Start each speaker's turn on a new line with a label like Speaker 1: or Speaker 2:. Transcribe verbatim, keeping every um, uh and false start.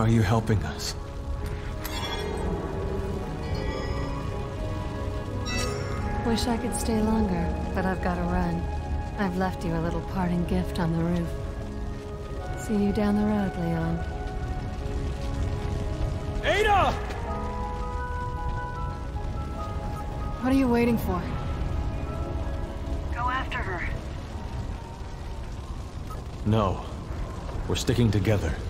Speaker 1: Are you helping us?
Speaker 2: Wish I could stay longer, but I've got to run. I've left you a little parting gift on the roof. See you down the road, Leon.
Speaker 1: Ada!
Speaker 2: What are you waiting for?
Speaker 3: Go after her.
Speaker 1: No. We're sticking together.